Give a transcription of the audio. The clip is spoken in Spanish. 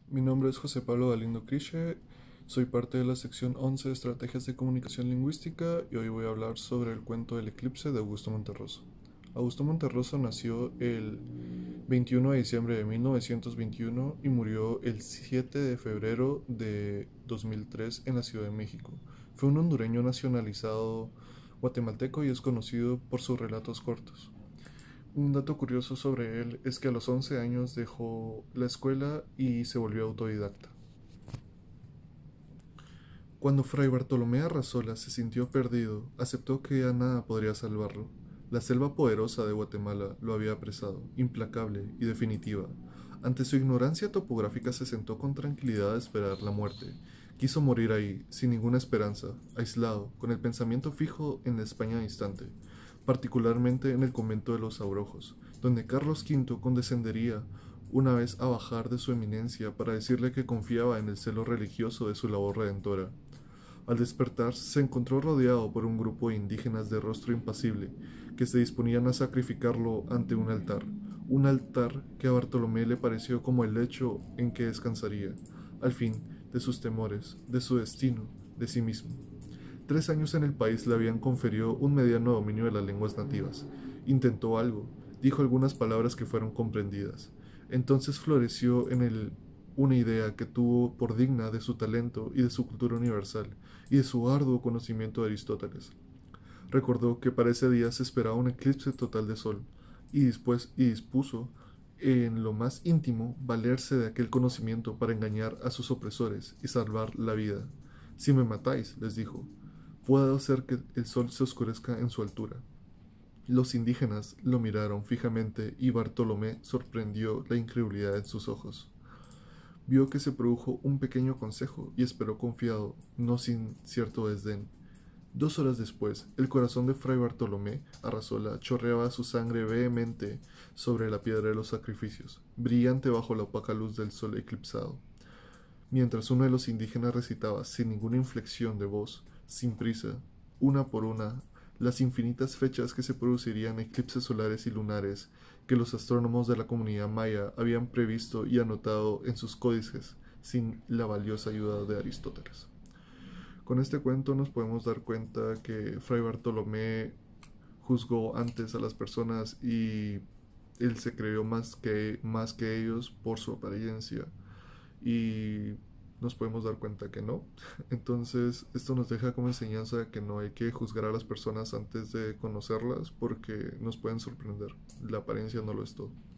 Mi nombre es José Pablo Galindo Crische, soy parte de la sección 11 de Estrategias de Comunicación Lingüística y hoy voy a hablar sobre el cuento del eclipse de Augusto Monterroso. Augusto Monterroso nació el 21 de diciembre de 1921 y murió el 7 de febrero de 2003 en la Ciudad de México. Fue un hondureño nacionalizado guatemalteco y es conocido por sus relatos cortos. Un dato curioso sobre él es que a los 11 años dejó la escuela y se volvió autodidacta. Cuando Fray Bartolomé Arrazola se sintió perdido, aceptó que ya nada podría salvarlo. La selva poderosa de Guatemala lo había apresado, implacable y definitiva. Ante su ignorancia topográfica se sentó con tranquilidad a esperar la muerte. Quiso morir ahí, sin ninguna esperanza, aislado, con el pensamiento fijo en la España distante, particularmente en el convento de los Abrojos, donde Carlos V condescendería una vez a bajar de su eminencia para decirle que confiaba en el celo religioso de su labor redentora. Al despertar, se encontró rodeado por un grupo de indígenas de rostro impasible, que se disponían a sacrificarlo ante un altar que a Bartolomé le pareció como el lecho en que descansaría, al fin, de sus temores, de su destino, de sí mismo. 3 años en el país le habían conferido un mediano dominio de las lenguas nativas. Intentó algo, dijo algunas palabras que fueron comprendidas. Entonces floreció en él una idea que tuvo por digna de su talento y de su cultura universal, y de su arduo conocimiento de Aristóteles. Recordó que para ese día se esperaba un eclipse total de sol, y dispuso, en lo más íntimo, valerse de aquel conocimiento para engañar a sus opresores y salvar la vida. Si me matáis, les dijo, puedo hacer que el sol se oscurezca en su altura. Los indígenas lo miraron fijamente y Bartolomé sorprendió la incredulidad en sus ojos. Vio que se produjo un pequeño consejo y esperó confiado, no sin cierto desdén. 2 horas después, el corazón de Fray Bartolomé Arrazola chorreaba su sangre vehemente sobre la piedra de los sacrificios, brillante bajo la opaca luz del sol eclipsado. Mientras uno de los indígenas recitaba, sin ninguna inflexión de voz, sin prisa, una por una, las infinitas fechas que se producirían eclipses solares y lunares que los astrónomos de la comunidad maya habían previsto y anotado en sus códices, sin la valiosa ayuda de Aristóteles. Con este cuento nos podemos dar cuenta que Fray Bartolomé juzgó antes a las personas y él se creyó más que ellos por su apariencia y nos podemos dar cuenta que no. Entonces esto nos deja como enseñanza que no hay que juzgar a las personas antes de conocerlas porque nos pueden sorprender. La apariencia no lo es todo.